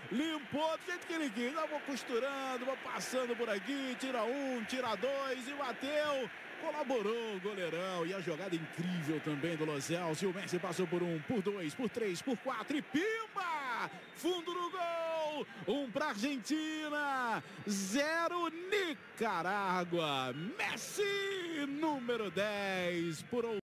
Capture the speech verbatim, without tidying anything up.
limpou do jeito que ele quis. Eu vou costurando, vou passando por aqui, tira um, tira dois e bateu. Colaborou o goleirão. E a jogada incrível também do Lo Celso. O Messi passou por um, por dois, por três, por quatro e pimba! Fundo do gol! Um para Argentina, zero Nicarágua. Messi, número dez, por